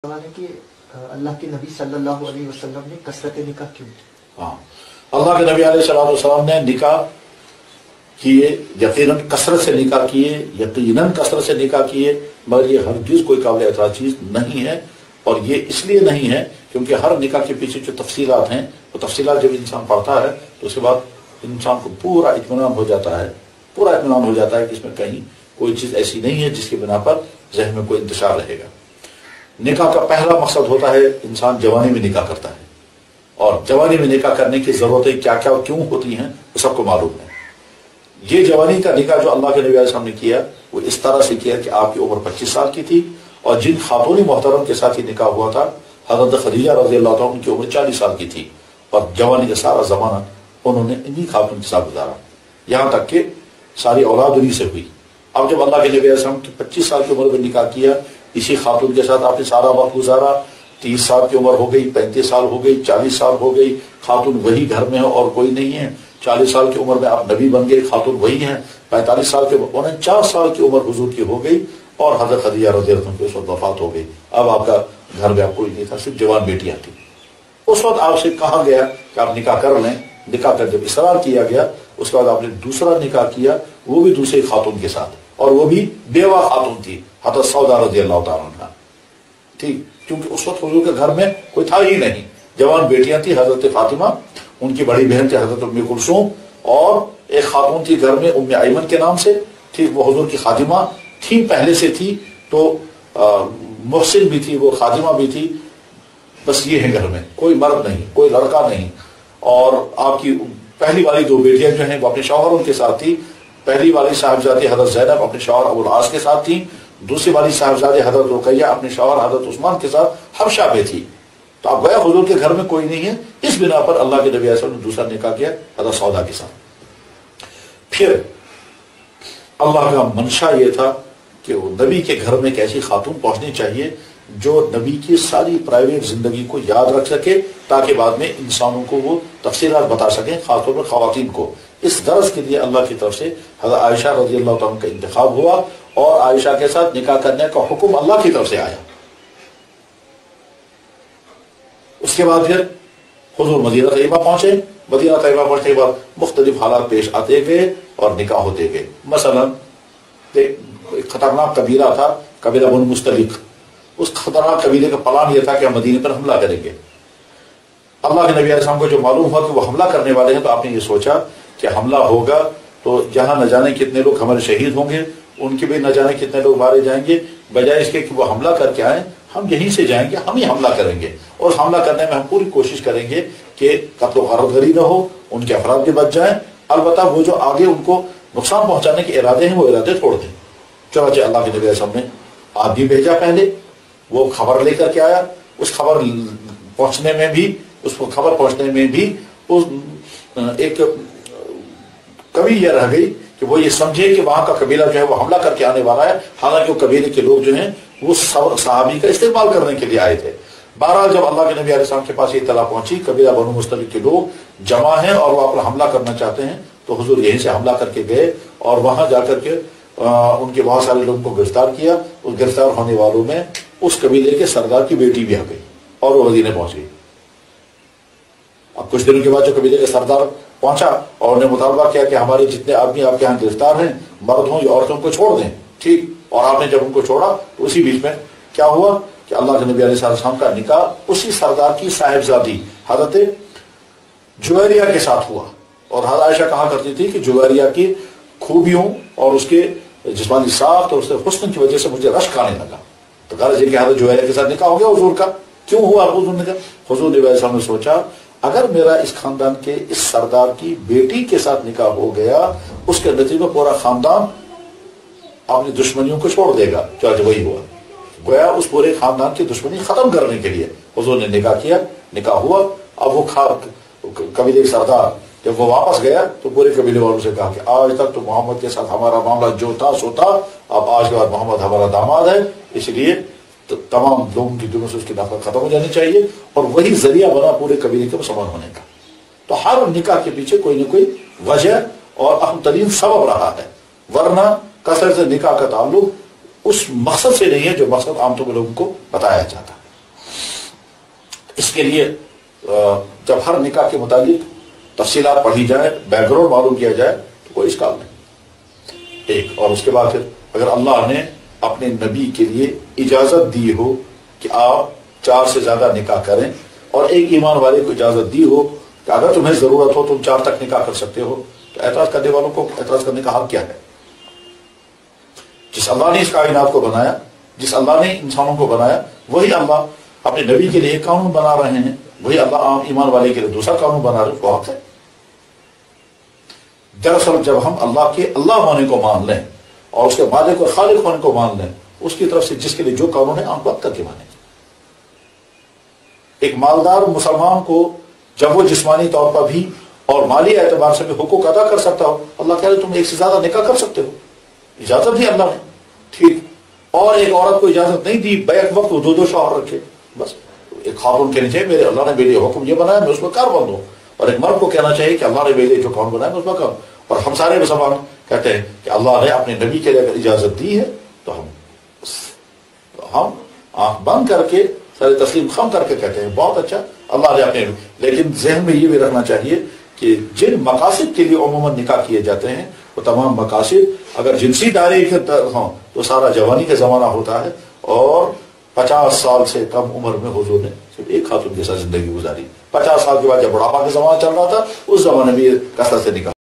سوال ہے کہ اللہ کے نبی صلی اللہ علیہ وسلم نے کثرت نکاح کیوں کی؟ ہاں، اللہ کے نبی علیہ السلام نے نکاح کیے، یقیناً کثرت سے نکاح کیے، یقیناً کثرت سے نکاح کیے، مگر یہ ہرگز کوئی قابل اعتراض چیز نہیں ہے. اور یہ اس لیے نہیں ہے کیونکہ ہر نکاح کے پیچھے جو تفصیلات ہیں وہ تفصیلات جب انسان پڑھتا ہے تو اس کے بعد انسان کو پورا اطمینان ہو جاتا ہے، پورا اطمینان ہو جاتا ہے کہ اس میں کہیں کوئی چیز ایسی نہیں ہے جس کی بنا پر ذہن میں کوئی انتشار رہے گا. نکاح کا پہلا مقصد ہوتا ہے انسان جوانی میں نکاح کرتا ہے، اور جوانی میں نکاح کرنے کی ضرورتیں کیا کیا کیوں ہوتی ہیں وہ سب کو معلوم ہے. یہ جوانی کا نکاح جو اللہ کے نبی علیہ السلام نے کیا وہ اس طرح سے کیا کہ آپ کی عمر 25 سال کی تھی، اور جن خاتون محترم کے ساتھ یہ نکاح ہوا تھا حضرت خدیجہ رضی اللہ عنہا، ان کی عمر 40 سال کی تھی، اور جوانی کا سارا زمانہ انہوں نے انہی خاتون کے ساتھ گزارا، یہاں تک کہ ساری اولاد انہی سے ہوئی. اب جب اللہ کے نبی علیہ السلام کی 25 سال کی عمر میں نکاح کیا، اسی خاتون کے ساتھ آپ نے سارا وقت گزارا. 30 سال کی عمر ہو گئی، 35 سال ہو گئی، 40 سال ہو گئی، خاتون وہی گھر میں ہے اور کوئی نہیں ہے. 40 سال کی عمر میں آپ نبی بن گئے، خاتون وہی ہیں. 45 سال کی عمر، 49 سال کی عمر حضور کی ہو گئی، اور حضرت خدیجہ رضی اللہ عنہا کی اس وقت وفات ہو گئی. اب آپ کا گھر میں آپ کوئی نہیں تھا، صرف جوان بیٹیاں تھیں. اس وقت آپ سے کہا گیا کہ آپ نکاح کر لیں. نکاح کر جب اصرار کیا گیا، اس کے بعد آپ نے دوسرا نکاح کیا، وہ بھی دوسرے خاتون کے ساتھ، اور وہ بھی بیوہ خاتون تھی، حضرت سودا رضی اللہ تعالیٰ عنہ. ٹھیک، کیونکہ اس وقت حضور کے گھر میں کوئی تھا ہی نہیں. جوان بیٹیاں تھیں، حضرت فاطمہ، ان کی بڑی بہن تھی حضرت ام کلثوم، اور ایک خاتون تھی گھر میں ام ایمن کے نام سے. ٹھیک، وہ حضور کی خادمہ تھی، پہلے سے تھی، تو محسن بھی تھی، وہ خادمہ بھی تھی. بس یہ ہے، گھر میں کوئی مرد نہیں، کوئی لڑکا نہیں. اور آپ کی پہلی والی 2 بیٹیاں جو ہیں وہ اپنے شوہروں کے ساتھ تھی. پہلی والی صاحبزادی حضرت زینب اپنے شوہر ابو العاص کے ساتھ تھی. دوسری والی صاحبزادی حضرت رقیہ اپنے شوہر حضرت عثمان کے ساتھ حبشہ میں تھی. تو اب گویا حضور کے گھر میں کوئی نہیں ہے، اس بنا پر اللہ کے نبی علیہ السلام نے دوسرا نکاح کیا حضرت سودا کے ساتھ. پھر اللہ کا منشا یہ تھا کہ وہ نبی کے گھر میں ایک ایسی خاتون پہنچنی چاہیے جو نبی کی ساری پرائیویٹ زندگی کو یاد رکھ سکے، تاکہ بعد میں انسانوں کو وہ تفصیلات بتا سکیں، خاص طور پر خواتین کو. اس غرض کے لیے اللہ کی طرف سے حضرت عائشہ رضی اللہ عنہا کا انتخاب ہوا، اور عائشہ کے ساتھ نکاح کرنے کا حکم اللہ کی طرف سے آیا. اس کے بعد پھر حضور مدینہ طیبہ پہنچے. مدینہ طیبہ پہنچنے کے بعد مختلف حالات پیش آتے گئے اور نکاح ہوتے گئے. مثلا ایک خطرناک قبیلہ تھا، قبیلہ بنو مستلق. اس خطرناک قبیلے کا پلان یہ تھا کہ ہم مدینے پر حملہ کریں گے. اللہ کے نبی علیہ السلام کو جو معلوم ہوا کہ وہ حملہ کرنے والے ہیں، تو آپ نے یہ سوچا کہ حملہ ہوگا تو جہاں نہ جانے کتنے لوگ ہمارے شہید ہوں گے، ان کے بھی نہ جانے کتنے لوگ مارے جائیں گے. بجائے اس کے کہ وہ حملہ کر کے آئیں، ہم یہیں سے جائیں گے، ہم ہی حملہ کریں گے، اور حملہ کرنے میں ہم پوری کوشش کریں گے کہ قتل و غارت گری نہ ہو، ان کے افراد بھی بچ جائیں. البتہ وہ جو آگے ان کو نقصان پہنچانے کے ارادے ہیں وہ ارادے چھوڑ دیں. چنانچہ اللہ کے نبی علیہ السلام نے آدمی بھیجا. پہلے وہ خبر لے کر کے آیا. اس خبر پہنچنے میں بھی ایک کمی یہ رہ گئی کہ وہ یہ سمجھے کہ وہاں کا قبیلہ جو ہے وہ حملہ کر کے آنے والا ہے، حالانکہ وہ قبیلے کے لوگ جو ہیں وہ صحابی کا استقبال کرنے کے لیے آئے تھے. بہرحال جب اللہ کے نبی علیہ السلام کے پاس یہ اطلاع پہنچی قبیلہ بنو مستلق کے لوگ جمع ہیں اور وہ آپ حملہ کرنا چاہتے ہیں، تو حضور یہیں سے حملہ کر کے گئے، اور وہاں جا کر کے ان کے بہت سارے لوگوں کو گرفتار کیا. اس گرفتار ہونے والوں میں اس قبیلے کے سردار کی بیٹی بھی آ گئی، اور وہ مدینے پہنچ گئی. اب کچھ دنوں کے بعد جو قبیلے کا سردار پہنچا اور انہیں مطالبہ کیا کہ ہمارے جتنے آدمی آپ کے یہاں گرفتار ہیں، مرد ہوں یا عورتوں کو چھوڑ دیں. ٹھیک، اور آپ نے جب ان کو چھوڑا تو اسی بیچ میں کیا ہوا کہ اللہ کے نبی علیہ السلام کا نکاح اسی سردار کی صاحبزادی حضرت جویریہ کے ساتھ ہوا. اور حضرت عائشہ کہا کرتی تھی کہ جویریہ کی خوبیوں اور اس کے جسمانی ساخت اور اس کے حسن کی وجہ سے مجھے رشک آنے لگا. تو غرض یہ کہ حضرت جویریہ کے ساتھ نکاح ہو گیا حضور کا. کیوں ہوا حضور نے کہا؟ حضور نبی علیہ السلام نے سوچا اگر میرا اس خاندان کے اس سردار کی بیٹی کے ساتھ نکاح ہو گیا، اس کے نتیجے میں پورا خاندان اپنی دشمنیوں کو چھوڑ دے گا. چاہے وہی ہوا، گویا اس پورے خاندان کی دشمنی ختم کرنے کے لیے حضور نے نکاح کیا. نکاح ہوا. اب وہ قبیلے کے سردار جب وہ واپس گیا تو پورے قبیلے والوں سے کہا کہ آج تک تو محمد کے ساتھ ہمارا معاملہ جو تھا سو تھا، اب آج کے بعد محمد ہمارا داماد ہے، اس لیے تمام لوگوں کی دلوں سے اس کی نفرت ختم ہو جانی چاہیے. اور وہی ذریعہ بنا پورے قبیلے کے مسلمان ہونے کا. تو ہر نکاح کے پیچھے کوئی نہ کوئی وجہ اور اہم ترین سبب رہا ہے، ورنہ کثرت سے نکاح کا تعلق اس مقصد سے نہیں ہے جو مقصد عام طور پر لوگوں کو بتایا جاتا ہے. اس کے لیے جب ہر نکاح کے متعلق تفصیلات پڑھی جائے، بیک گراؤنڈ معلوم کیا جائے تو کوئی اشکال نہیں ایک. اور اس کے بعد پھر اگر اللہ نے اپنے نبی کے لیے اجازت دی ہو کہ آپ 4 سے زیادہ نکاح کریں، اور ایک ایمان والے کو اجازت دی ہو کہ اگر تمہیں ضرورت ہو تم 4 تک نکاح کر سکتے ہو، تو اعتراض کرنے والوں کو اعتراض کرنے کا حق کیا ہے؟ جس اللہ نے اس کائنات کو بنایا، جس اللہ نے انسانوں کو بنایا، وہی اللہ اپنے نبی کے لیے ایک قانون بنا رہے ہیں، وہی اللہ عام ایمان والے کے لیے دوسرا قانون بنا رہے ہیں، وہ حق ہے. دراصل جب ہم اللہ کے اللہ ہونے کو مان لیں اور اس کے مالک اور خالق ہونے کو مان لیں، اس کی طرف سے جس کے لیے جو قانون ہے آنکھ بند کر کے مانیں. ایک مالدار مسلمان کو جب وہ جسمانی طور پر بھی اور مالی اعتبار سے بھی حقوق ادا کر سکتا ہو، اللہ کہہ رہے تم ایک سے زیادہ نکاح کر سکتے ہو، اجازت دی اللہ نے، ٹھیک. اور ایک عورت کو اجازت نہیں دی بیک وقت وہ 2 شوہر رکھے. بس ایک خاتون کہنی چاہیے میرے اللہ نے میرے لیے حکم یہ بنایا میں اس پر کار بند ہوں، اور ایک مرد کو کہنا چاہیے کہ اللہ نے میرے لیے جو قانون بنایا میں اس پر کر. اور ہم سارے مسلمان کہتے ہیں کہ اللہ نے اپنے نبی کے لیے اگر اجازت دی ہے تو ہم آنکھ بند کر کے سارے تسلیم خم کر کے کہتے ہیں بہت اچھا اللہ نے اپنے. لیکن ذہن میں یہ بھی رکھنا چاہیے کہ جن مقاصد کے لیے عموماً نکاح کیے جاتے ہیں وہ تمام مقاصد اگر جنسی دائرے کے ہوں تو سارا جوانی کا زمانہ ہوتا ہے، اور 50 سال سے کم عمر میں حضور نے صرف ایک خاتون کے ساتھ زندگی گزاری. 50 سال کے بعد جب بڑھاپا کا زمانہ چل رہا تھا اس زمانے میں کثرت سے نکاح